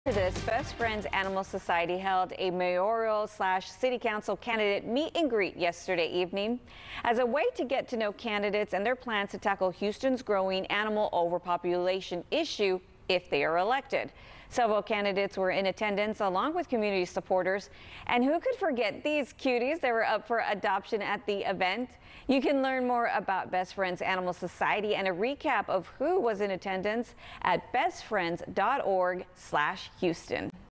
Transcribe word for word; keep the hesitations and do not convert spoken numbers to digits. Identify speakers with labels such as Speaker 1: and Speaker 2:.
Speaker 1: To this, Best Friends Animal Society held a mayoral slash city council candidate meet and greet yesterday evening as a way to get to know candidates and their plans to tackle Houston's growing animal overpopulation issue if they are elected. Several candidates were in attendance along with community supporters, and who could forget these cuties that were up for adoption at the event? You can learn more about Best Friends Animal Society and a recap of who was in attendance at bestfriends dot org slash Houston.